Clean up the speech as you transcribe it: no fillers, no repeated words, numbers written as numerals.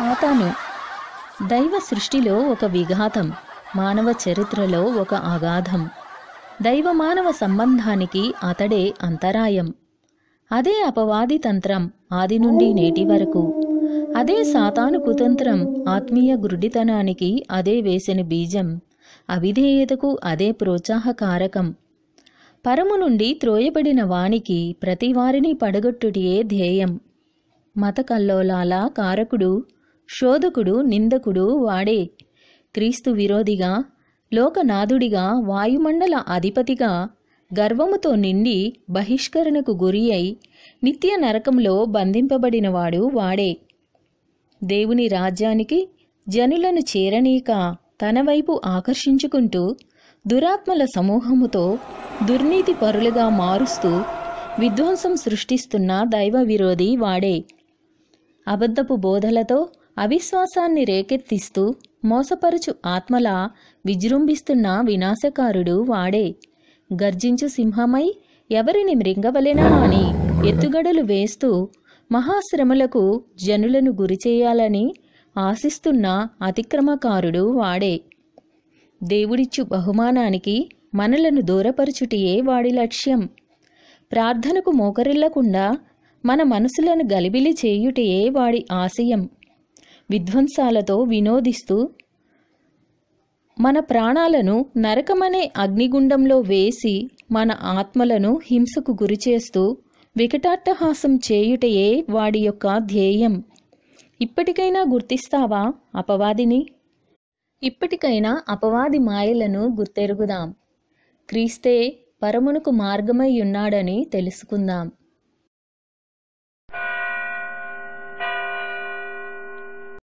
సాతాను దైవ సృష్టిలో ఒక విఘాతం, మానవ చరిత్రలో ఒక అగాధం. దైవ మానవ సంబంధానికి అతడే అంతరాయం. అదే అపవాది తంత్రం ఆది నుండి నేటి వరకు. అదే సాతాను కుతంత్రం ఆత్మీయ గురుడితనానికి అదే వేసిన బీజం. అవిధేయతకు అదే ప్రోత్సాహకారకం. పరము నుండి త్రోయబడిన వానికి ప్రతివారిని పడగొట్టుటియే ధ్యేయం. మత కల్లోలాల కారకుడు, శోధకుడు, నిందకుడు వాడే. క్రీస్తు విరోధిగా, లోకనాథుడిగా, వాయుమండల అధిపతిగా గర్వముతో నిండి బహిష్కరణకు గురి అయి నిత్య నరకంలో బంధింపబడినవాడు వాడే. దేవుని రాజ్యానికి జనులను చేరనీక తన వైపు ఆకర్షించుకుంటూ దురాత్మల సమూహముతో దుర్నీతి పరులుగా మారుస్తూ విధ్వంసం సృష్టిస్తున్న దైవ విరోధి వాడే. అబద్ధపు బోధలతో అవిశ్వాసాన్ని రేకెత్తిస్తూ మోసపరుచు ఆత్మల విజృంభిస్తున్న వినాశకారుడు వాడే. గర్జించు సింహమై ఎవరిని మృంగవలెనా అని ఎత్తుగడలు వేస్తూ మహాశ్రమలకు జనులను గురిచేయాలని ఆశిస్తున్న అతిక్రమకారుడు వాడే. దేవుడిచ్చు బహుమానానికి మనలను దూరపరచుటియే వాడి లక్ష్యం. ప్రార్థనకు మోకరిల్లకుండా మన మనసులను గలిబిలి చేయుటయే వాడి ఆశయం. విధ్వంసాలతో వినోదిస్తూ మన ప్రాణాలను నరకమనే అగ్నిగుండంలో వేసి మన ఆత్మలను హింసకు గురిచేస్తూ వికటాట్టహాసం చేయుటయే వాడి యొక్క ధ్యేయం. ఇప్పటికైనా గుర్తిస్తావా అపవాదిని? ఇప్పటికైనా అపవాది మాయలను గుర్తెరుగుదాం. క్రీస్తే పరమునకు మార్గమై ఉన్నాడని తెలుసుకుందాం.